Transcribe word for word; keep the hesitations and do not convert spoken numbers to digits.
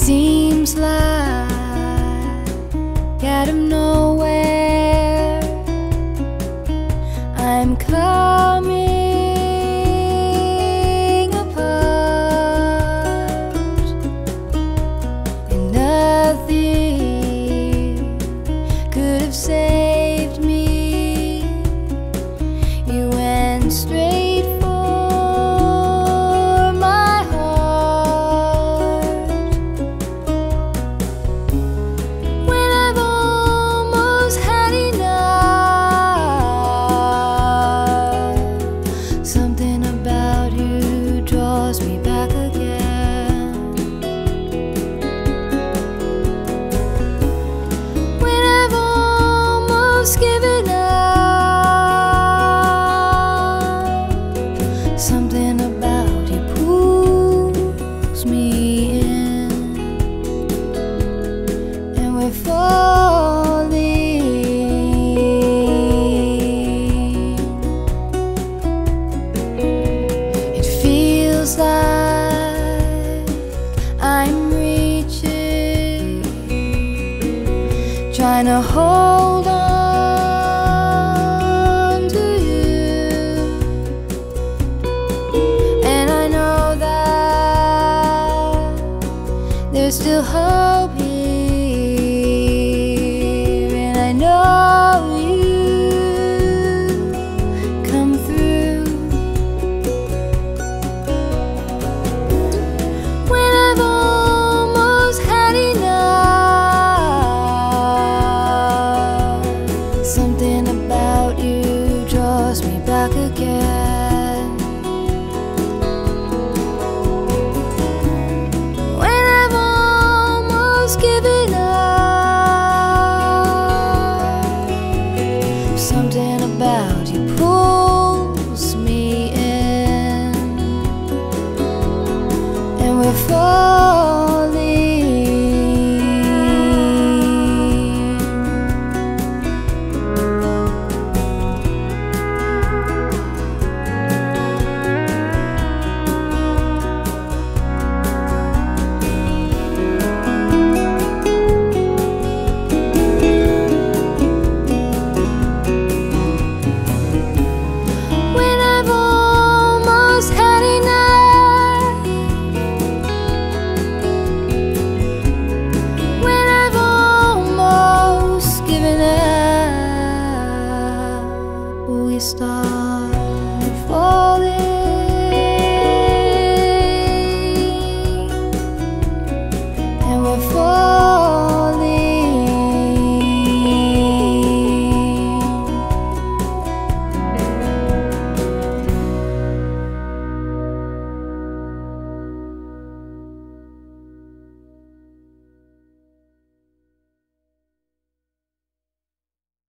seems like out of nowhere I'm coming apart, and nothing could have saved me. You went straight for my heart when I've almost had enough. Something about you draws me back again. When I've almost given up, something about you pulls me in, and we're falling. It feels like I'm reaching, trying to hold on to you, and I know that there's still hope here, and I know you come through. When I've almost had enough, something about you draws me back again. When I've almost given up, something about you pulls me in, and we're falling. When I've almost had enough, when I've almost given up, we start.